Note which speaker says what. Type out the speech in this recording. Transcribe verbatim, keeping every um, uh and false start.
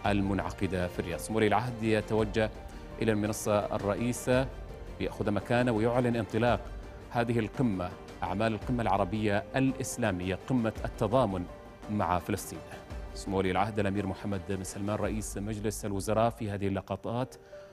Speaker 1: المنعقدة في الرياض. سمو ولي العهد يتوجه إلى المنصة الرئيسة ليأخذ مكانه ويعلن انطلاق هذه القمة، أعمال القمة العربية الإسلامية، قمة التضامن مع فلسطين. سمو ولي العهد الأمير محمد بن سلمان رئيس مجلس الوزراء في هذه اللقطات